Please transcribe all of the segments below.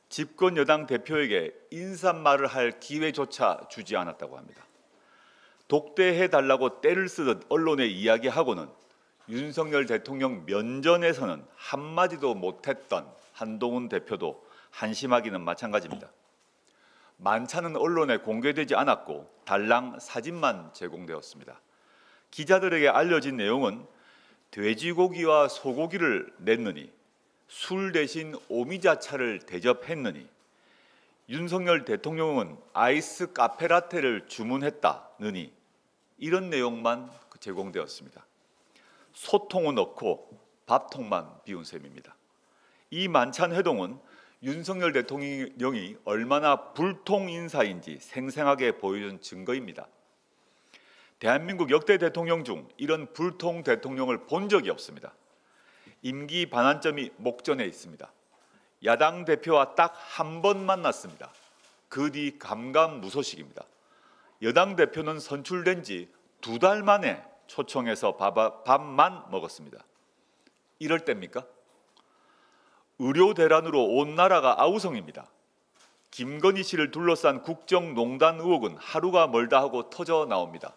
집권 여당 대표에게 인사말을 할 기회조차 주지 않았다고 합니다. 독대해달라고 떼를 쓰듯 언론에 이야기하고는 윤석열 대통령 면전에서는 한마디도 못했던 한동훈 대표도 한심하기는 마찬가지입니다. 만찬은 언론에 공개되지 않았고 달랑 사진만 제공되었습니다. 기자들에게 알려진 내용은 돼지고기와 소고기를 냈느니 술 대신 오미자차를 대접했느니 윤석열 대통령은 아이스 카페라테를 주문했다느니 이런 내용만 제공되었습니다. 소통은 없고 밥통만 비운 셈입니다. 이 만찬 회동은 윤석열 대통령이 얼마나 불통 인사인지 생생하게 보여준 증거입니다. 대한민국 역대 대통령 중 이런 불통 대통령을 본 적이 없습니다. 임기 반환점이 목전에 있습니다. 야당 대표와 딱 한 번 만났습니다. 그 뒤 감감무소식입니다. 여당 대표는 선출된 지 2달 만에 초청해서 밥만 먹었습니다. 이럴 때입니까? 의료 대란으로 온 나라가 아우성입니다. 김건희 씨를 둘러싼 국정농단 의혹은 하루가 멀다 하고 터져 나옵니다.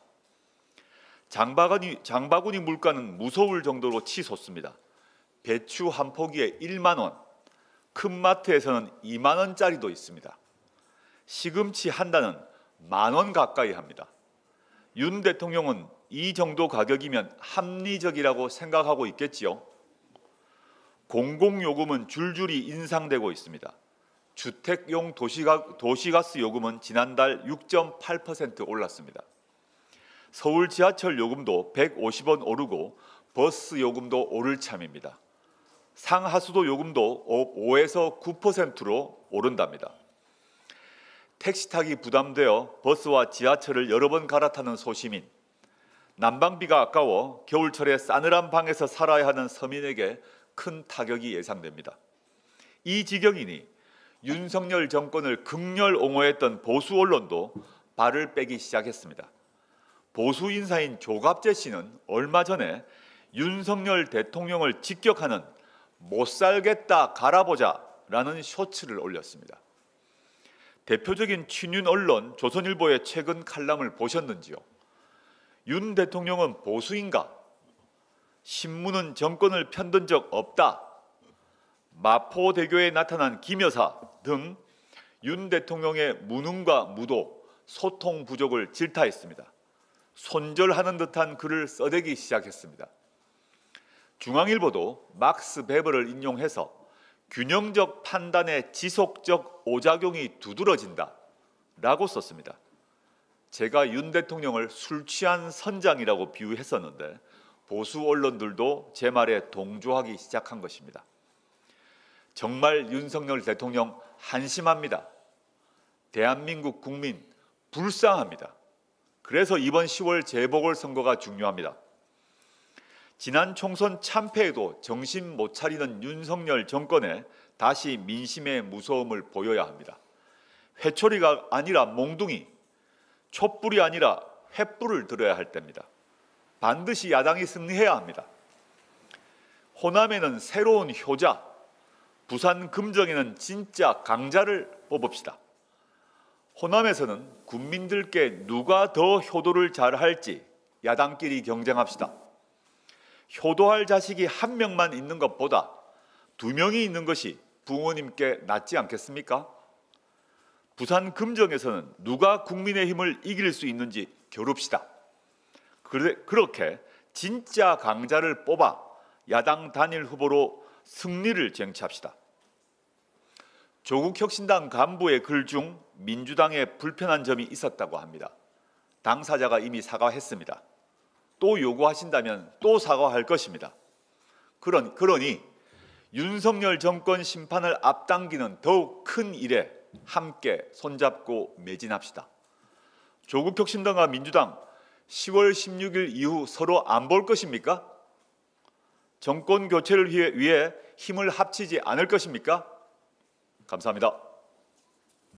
장바구니 물가는 무서울 정도로 치솟습니다. 배추 한 포기에 1만 원, 큰 마트에서는 2만 원짜리도 있습니다. 시금치 한 단은 10,000원 가까이 합니다. 윤 대통령은 이 정도 가격이면 합리적이라고 생각하고 있겠지요. 공공요금은 줄줄이 인상되고 있습니다. 주택용 도시가스 요금은 지난달 6.8% 올랐습니다. 서울 지하철 요금도 150원 오르고 버스 요금도 오를 참입니다. 상하수도 요금도 5에서 9%로 오른답니다. 택시 타기 부담되어 버스와 지하철을 여러 번 갈아타는 소시민, 난방비가 아까워 겨울철에 싸늘한 방에서 살아야 하는 서민에게 큰 타격이 예상됩니다. 이 지경이니 윤석열 정권을 극렬 옹호했던 보수 언론도 발을 빼기 시작했습니다. 보수 인사인 조갑재 씨는 얼마 전에 윤석열 대통령을 직격하는 못 살겠다 갈아보자라는 쇼츠를 올렸습니다. 대표적인 친윤 언론 조선일보의 최근 칼럼을 보셨는지요? 윤 대통령은 보수인가? 신문은 정권을 편든 적 없다. 마포대교에 나타난 김 여사 등 윤 대통령의 무능과 무도, 소통 부족을 질타했습니다. 손절하는 듯한 글을 써대기 시작했습니다. 중앙일보도 막스 베버를 인용해서 균형적 판단의 지속적 오작용이 두드러진다 라고 썼습니다. 제가 윤 대통령을 술 취한 선장이라고 비유했었는데 보수 언론들도 제 말에 동조하기 시작한 것입니다. 정말 윤석열 대통령 한심합니다. 대한민국 국민 불쌍합니다. 그래서 이번 10월 재보궐선거가 중요합니다. 지난 총선 참패에도 정신 못 차리는 윤석열 정권에 다시 민심의 무서움을 보여야 합니다. 회초리가 아니라 몽둥이, 촛불이 아니라 횃불을 들어야 할 때입니다. 반드시 야당이 승리해야 합니다. 호남에는 새로운 효자, 부산 금정에는 진짜 강자를 뽑읍시다. 호남에서는 국민들께 누가 더 효도를 잘할지 야당끼리 경쟁합시다. 효도할 자식이 한 명만 있는 것보다 2명이 있는 것이 부모님께 낫지 않겠습니까? 부산 금정에서는 누가 국민의힘을 이길 수 있는지 겨룹시다. 그렇게 진짜 강자를 뽑아 야당 단일 후보로 승리를 쟁취합시다. 조국혁신당 간부의 글 중 민주당에 불편한 점이 있었다고 합니다. 당사자가 이미 사과했습니다. 또 요구하신다면 또 사과할 것입니다. 그러니 윤석열 정권 심판을 앞당기는 더욱 큰 일에 함께 손잡고 매진합시다. 조국혁신당과 민주당 10월 16일 이후 서로 안 볼 것입니까? 정권 교체를 위해 힘을 합치지 않을 것입니까? 감사합니다.